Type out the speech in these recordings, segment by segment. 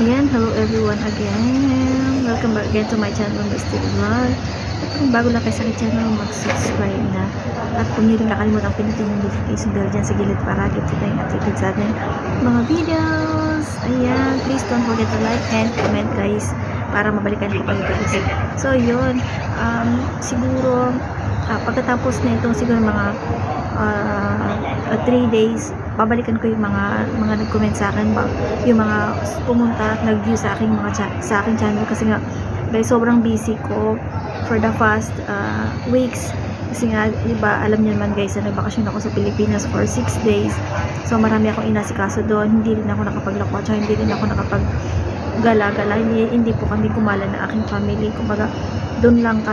Ayan, hello everyone again. Welcome back again to my channel, Mr. Vlog. At kung bago lang kayo sa aking channel, mag-subscribe na. At kung hindi rin nakalimutan pindutin yung notification bell dyan sa gilid para update tayong updated sa ating mga videos. Ayan, please don't forget to like and comment guys para mabalikan ko kayo guys. So yun, siguro pagkatapos na itong siguro mga 3 days, babalikan ko yung mga nag-comment sa akin, yung mga pumunta at nag-view sa aking sa aking channel kasi nga guys sobrang busy ko for the past weeks kasi nga diba alam niyo naman guys na nagbakasyon ako sa Pilipinas for 6 days, so marami akong inasikaso doon, hindi rin ako nakapaglakot, hindi rin ako nakapag-gala-gala, hindi po kami kumala na aking family, kumbaga doon lang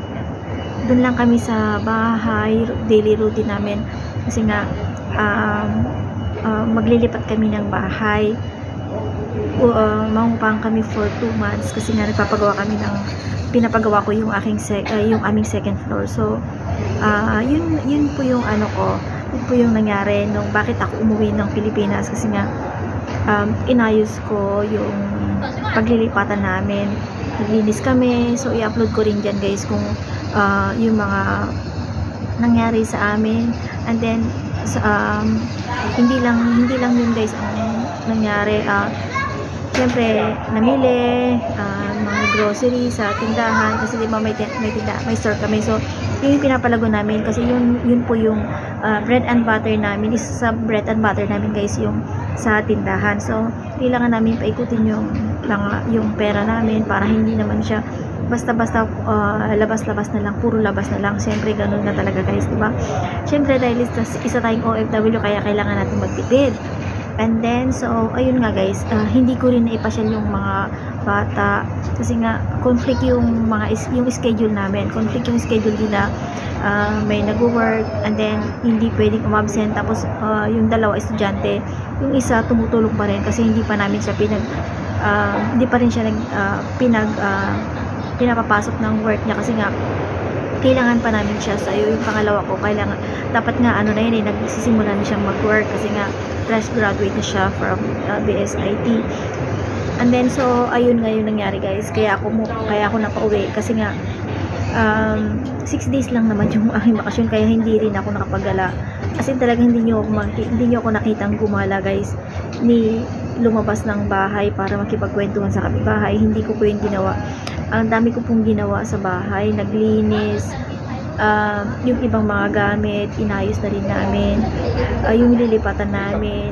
kami sa bahay, daily routine namin kasi nga maglilipat kami ng bahay, mangupang kami for 2 months kasi nga pinapagawa ko yung aming second floor. So yun po yung yun po yung nangyari nung bakit ako umuwi ng Pilipinas kasi nga inayos ko yung paglilipatan namin, naglinis kami, so i-upload ko rin dyan guys kung yung mga nangyari sa amin. And then hindi lang yun guys ang nangyari, syempre namili mga grocery sa tindahan kasi diba may store kami, so yun yung pinapalago namin kasi yun po yung bread and butter namin, isa sa bread and butter namin guys yung sa tindahan. So kailangan namin paikutin yung pera namin para hindi naman siya basta-basta labas-labas na lang, puro labas na lang. Siyempre ganun na talaga guys, diba? Siyempre dahil isa tayong OFW kaya kailangan natin magtipid. And then so ayun nga guys, hindi ko rin naipasyal yung mga bata kasi nga conflict yung schedule namin, conflict yung schedule nila, may nag-work and then hindi pwedeng umabsent, tapos yung dalawa estudyante, yung isa tumutulong pa rin kasi hindi pa namin siya hindi pa rin siya pinapapasok ng work niya kasi nga kailangan pa namin siya. Sa yung pangalawa ko, dapat nga nagsisimula na siyang mag-work kasi nga fresh graduate na siya from BSIT. And then so ayun nga yung nangyari guys, kaya ako napauwi kasi nga 6 days lang naman yung aking bakasyon, kaya hindi rin ako nakapagala. Kasi talaga hindi niyo ako nakitang gumala guys, ni lumabas ng bahay para makipagkwentuhan sa kapitbahay. Hindi ko po yung ginawa. Ang dami ko pong ginawa sa bahay, naglinis, yung ibang mga gamit inayos na rin namin, yung lilipatan namin,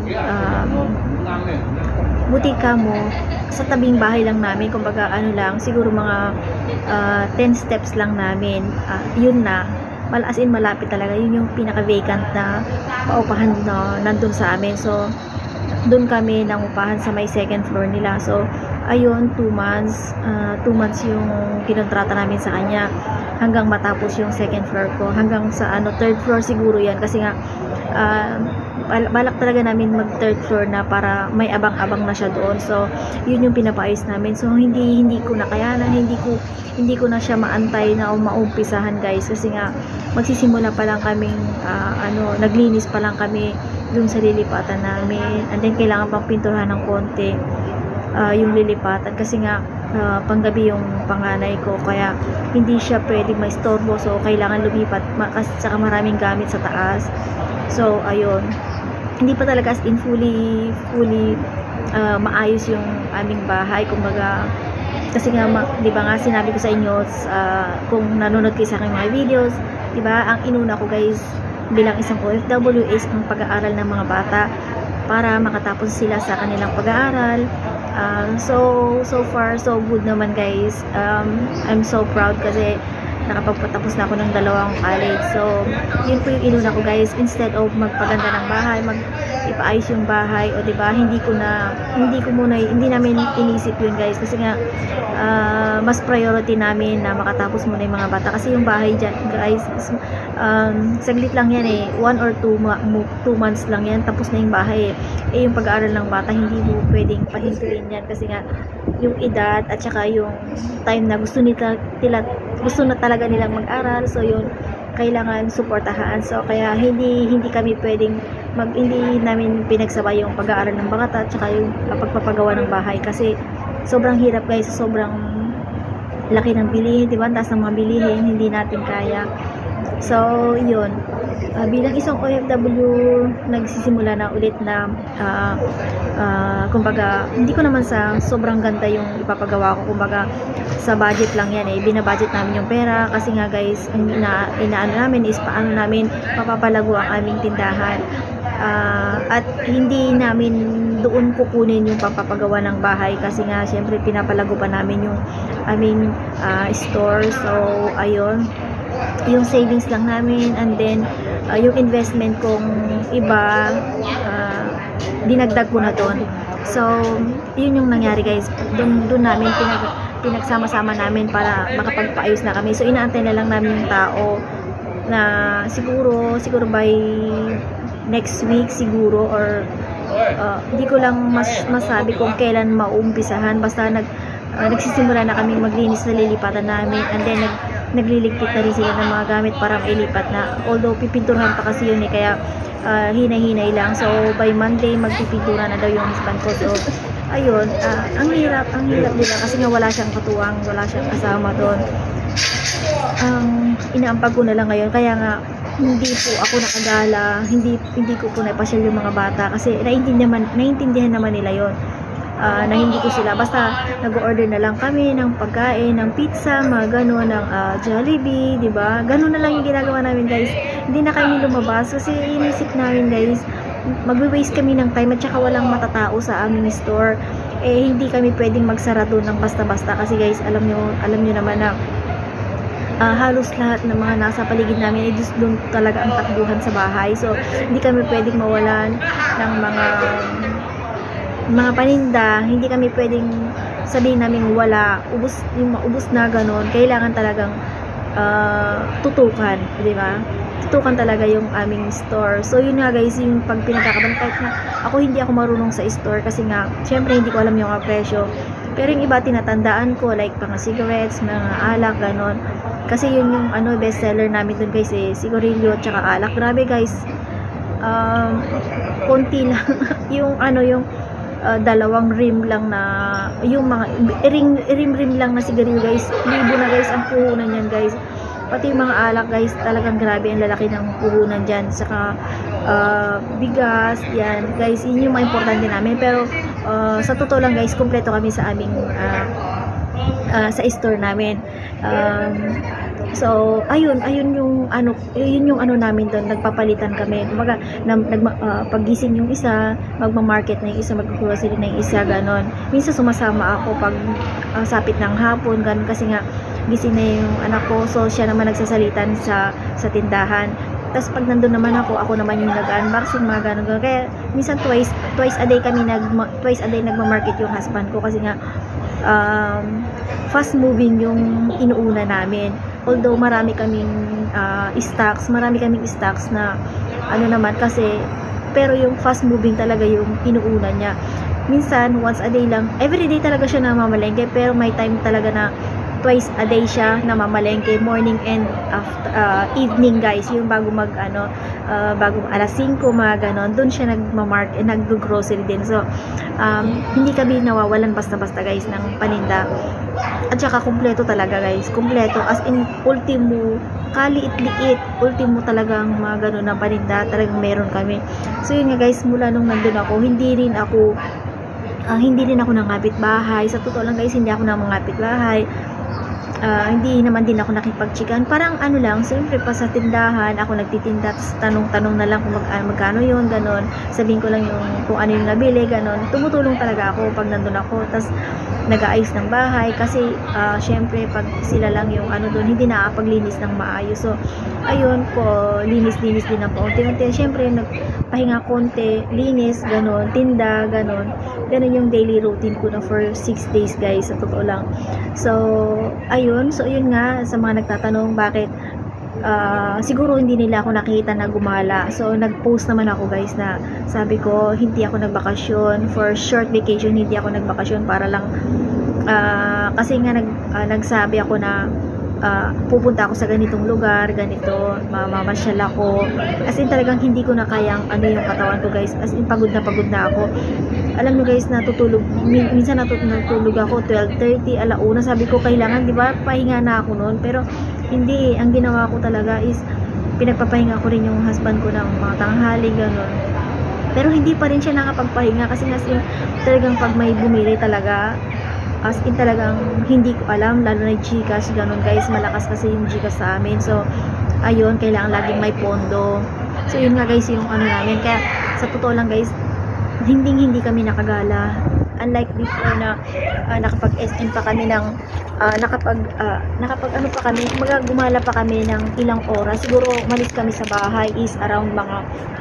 butika mo sa tabing bahay lang namin, kumbaga siguro mga 10 steps lang namin, yun na, as in malapit talaga, yun yung pinaka vacant na paupahan na nandun sa amin. So doon kami nangupahan sa may second floor nila. So ayun, 2 months yung kinontrata namin sa kanya hanggang matapos yung second floor ko, hanggang sa third floor siguro yan kasi nga balak talaga namin mag third floor na para may abang-abang na siya doon. So yun yung pinapaayos namin. So hindi ko na kayanan, hindi ko na siya maantay na maumpisahan guys kasi nga magsisimula pa lang kaming naglinis pa lang kami dun sa lilipatan namin, and then kailangan pang pinturahan ng konti yung lilipatan kasi nga panggabi yung panganay ko, kaya hindi siya pwedeng maistorbo, so kailangan lumipat kasi saka maraming gamit sa taas. So ayun, hindi pa talaga as in fully maayos yung aming bahay, kumbaga kasi nga diba nga sinabi ko sa inyo kung nanonood kayo sa aking mga videos, diba ang inuna ko guys bilang isang OFW is ang pag-aaral ng mga bata para makatapos sila sa kanilang pag-aaral. So far so good naman guys. I'm so proud kasi nakapagpatapos na ako ng 2 college. So yun po yung inuna ko guys, instead of magpaganda ng bahay, ipaayos yung bahay, o diba hindi namin inisip yun guys kasi nga mas priority namin na makatapos muna yung mga bata kasi yung bahay dyan guys saglit lang yan 1 or 2 months lang yan, tapos na yung bahay yung pag-aaral ng bata hindi mo pwedeng pahintuin yan kasi nga yung edad at saka yung time na gusto na talaga nilang mag-aral. So yun, kailangan suportahan. So kaya hindi kami pwedeng hindi namin pinagsabay yung pag-aaral ng bata at saka yung pagpapagawa ng bahay kasi sobrang hirap guys, sobrang laki ng bilihin, di ba? Taas ng mga bilihin, hindi natin kaya. So yun, bilang isang OFW, nagsisimula na ulit na kumbaga, hindi ko naman sa sobrang ganda yung ipapagawa ko, kumbaga sa budget lang yan binabudget namin yung pera kasi nga guys, ang inaano namin is paano namin mapapalago ang aming tindahan, at hindi namin doon kukunin yung papapagawa ng bahay kasi nga syempre pinapalago pa namin yung aming store. So ayun, yung savings lang namin, and then yung investment kong iba dinagdag ko na doon. So yun yung nangyari guys, doon namin pinagsama-sama namin para makapagpaayos na kami. So inaantay na lang namin yung tao na siguro by next week siguro, or hindi ko lang masabi kung kailan maumpisahan, basta nagsisimula na kami maglinis na lilipatan namin, and then nagliligpit na rin sila ng mga gamit para mailipat na, although pipinturahan pa kasi yun kaya hinay-hinay lang. So by Monday magpipintura na daw yung husband ko. So ayun, ang hirap nila kasi nga wala siyang katuwang, wala siyang kasama doon. Inaampag ko na lang ngayon, kaya nga hindi po ako nakagala, hindi ko po napasyal yung mga bata kasi naiintindihan naman nila yon, na hindi ko sila, basta nag-order na lang kami ng pagkain, ng pizza, mga gano'n, ng Jollibee, diba? Gano'n na lang yung ginagawa namin guys. Hindi na kami lumabas kasi inisip namin guys, magwe-waste kami ng time at saka walang matatao sa aming store. Hindi kami pwedeng magsara doon ng basta-basta kasi guys, alam nyo naman na halos lahat ng mga nasa paligid namin ay doon talaga ang takbuhan sa bahay. So hindi kami pwedeng mawalan ng mga paninda, hindi kami pwedeng sabihin namin wala, ubos na ganon. Kailangan talagang tutukan, di ba? Tutukan talaga yung aming store. So yun nga guys, yung pag pinagkakaban, kahit na hindi ako marunong sa store kasi nga syempre hindi ko alam yung presyo, pero yung iba tinatandaan ko, like mga cigarettes, mga alak, ganon. Kasi yun yung best seller namin dun guys, sigarilyo at saka alak. Grabe guys, konti lang yung dalawang rim lang na yung mga rim lang na sigarilyo guys, libo na guys ang puhunan yan guys. Pati yung mga alak guys, talagang grabe ang lalaki ng puhunan dyan. Saka bigas, yan guys, yun yung mga importante namin. Pero sa totoo lang guys, kompleto kami sa aming sa store namin. So ayun yung namin doon, nagpapalitan kami. Kumbaga paggising yung isa, magma-market na yung isa, mag-grocery na yung isa, ganon. Minsan sumasama ako pag sapit ng hapon, ganon, kasi nga gising na yung anak ko, so siya naman nagsasalitan sa tindahan. Tapos pag nandun naman ako naman yung nag-unboxing, mga ganon. Kaya minsan twice a day nagma-market yung husband ko kasi nga fast moving yung inuuna namin. Although marami kaming stocks na naman kasi, pero yung fast moving talaga yung inuuna niya. Minsan once a day lang, every day talaga siya namamalengke, pero may time talaga na twice a day siya namamalengke, morning and evening guys, yung bago bago alas 5, mga ganon, doon siya nag-grocery din. So hindi kami nawawalan basta-basta guys ng paninda. At saka kumpleto talaga guys, kumpleto as in ultimo, kaliit-liit, ultimo talagang mga ganon na paninda, talagang meron kami. So yun nga guys, mula nung nandun ako, hindi rin ako nangapit bahay. Sa totoo lang guys, hindi ako nangapit bahay. Hindi naman din ako nakipagchikan, parang lang, siyempre pa sa tindahan ako nagtitinda, tanong-tanong na lang kung magkano yun, ganon, sabihin ko lang yung kung ano yung nabili, ganon. Tumutulong talaga ako pag nandun ako, tas nag-aayos ng bahay kasi siyempre pag sila lang yung doon, hindi nakakapaglinis ng maayos. So ayun po, linis din ng paunti-unti, siyempre nagpahinga konti, linis, ganon, tinda, ganon yung daily routine ko na for 6 days guys, sa totoo lang. So ayun nga, sa mga nagtatanong bakit siguro hindi nila ako nakita na gumala. So nag-post naman ako guys na sabi ko hindi ako nagbakasyon, for short vacation hindi ako nagbakasyon, para lang kasi nga nagsabi ako na pupunta ako sa ganitong lugar, ganito, mamamasyal ako. As in talagang hindi ko na kayang ano yung katawan ko guys. As in pagod na ako. Alam nyo guys, natutulog, minsan natutulog ako 12:30, alauna. Sabi ko kailangan, di ba, pahinga na ako noon. Pero hindi, ang ginawa ko talaga is pinagpapahinga ko rin yung husband ko ng mga tanghali, gano'n. Pero hindi pa rin siya nakapagpahinga kasi as in talagang pag may bumili talaga, as in talagang hindi ko alam, lalo na yung Gcash, ganun guys, malakas kasi yung Gcash sa amin. So ayun, kailangan laging may pondo. So yun nga guys yung ano namin, kaya sa totoo lang guys, hindi kami nakagala, unlike before na nakapag-SM pa kami ng nakapag ano pa kami, gumala pa kami ng ilang oras. Siguro malis kami sa bahay is around mga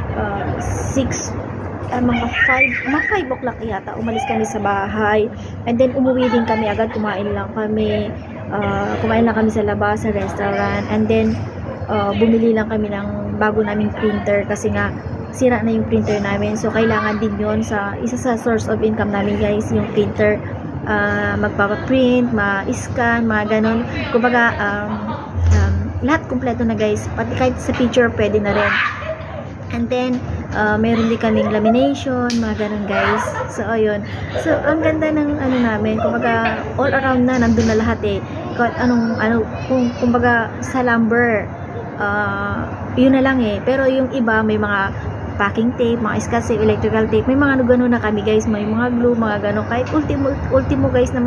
5 o'clock yata, umalis kami sa bahay, and then umuwi din kami agad, kumain lang kami sa labas, sa restaurant, and then bumili lang kami ng bago naming printer kasi nga sira na yung printer namin. So kailangan din yon sa isa sa source of income namin guys, yung printer. Magpapaprint, ma-scan, mga ganon, kumbaga lahat kompleto na guys, pati kahit sa picture pwede na rin. And then meron din kaming lamination, mga ganun guys. So ayun, so ang ganda ng ano namin, kumbaga all around na nandun na lahat eh. Kahit kumbaga sa lumber, yun na lang eh. Pero yung iba may mga packing tape, mga scotch tape, electrical tape, may mga gano'n na kami guys, may mga glue, mga gano'n, kahit ultimo guys na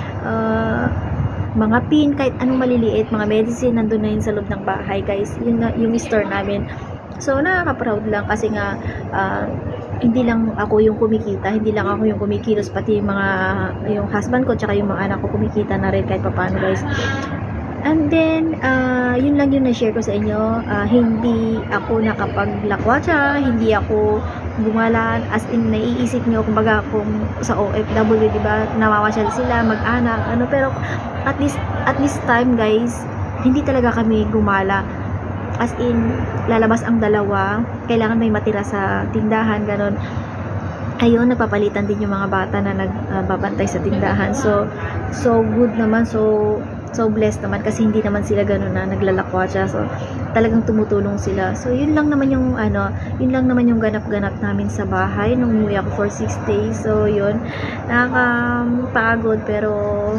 mga pin, kahit anong maliliit, mga medicine, nandun na yun sa loob ng bahay guys, yun na yung store namin. So nakaka-proud lang kasi nga hindi lang ako yung kumikita, hindi lang ako yung kumikilos, pati yung husband ko tsaka yung mga anak ko kumikita na rin kahit paano guys. And then yun lang yung na-share ko sa inyo. Hindi ako nakapaglakwatsa, hindi ako gumalan, as in naiisip nyo kumbaga kung sa OFW, diba, namamasyal sila, mag-anak, ano, pero at least time guys, hindi talaga kami gumala. As in, lalabas ang dalawa, kailangan may matira sa tindahan, ganon. Ayun, napapalitan din yung mga bata na nagbabantay sa tindahan. So good naman, so blessed naman kasi hindi naman sila gano'n na naglalakwatsa. So talagang tumutulong sila. So yun lang naman yung ganap-ganap namin sa bahay nung umuwi ako for 6 days. So yun, nakakapagod pero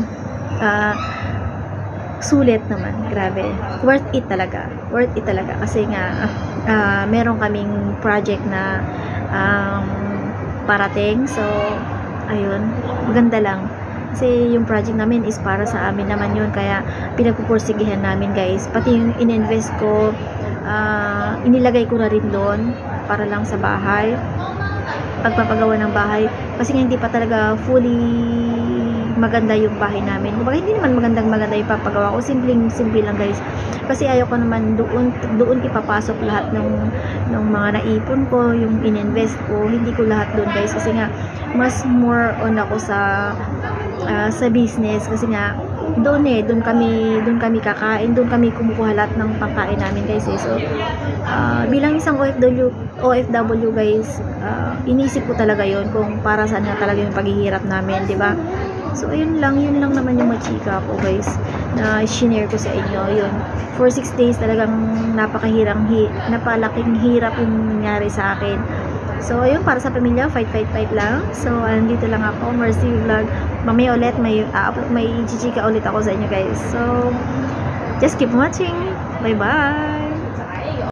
sulit naman, grabe, worth it talaga kasi nga meron kaming project na parating. So ayun, maganda lang kasi yung project namin is para sa amin naman yun, kaya pinagpupursigihan namin guys. Pati yung ininvest ko, inilagay ko na rin doon para lang sa bahay, pagpapagawa ng bahay, kasi nga hindi pa talaga fully maganda yung bahay namin. Kumbaga hindi naman maganda yung papagawa ko, simple lang guys, kasi ayoko naman doon ipapasok lahat ng mga naipon ko, yung ininvest ko, hindi ko lahat doon guys, kasi nga mas more on ako sa business, kasi nga doon kami kakain, doon kami kumukuha lahat ng pangkain namin guys eh. So bilang isang OFW guys, inisip ko talaga yon kung para saan nga talaga yung paghihirap namin, di ba? So yun lang naman yung machika ko guys na shinare ko sa inyo. Yun, for 6 days talagang napalaking hirap yung nangyari sa akin. So ayun, para sa pamilya, fight lang. So andito lang ako, Mercy Vlog. Mamaya ulit may chichika ulit ako sa inyo guys. So just keep watching. Bye bye.